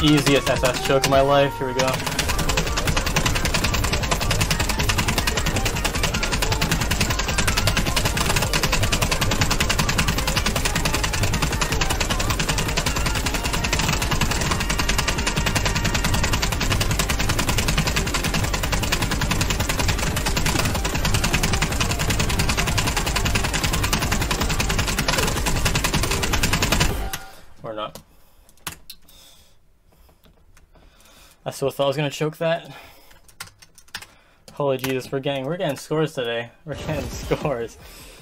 easiest SS choke of my life. Here we go. Or not. I still thought I was gonna choke that. Holy Jesus, we're getting scores today. We're getting scores.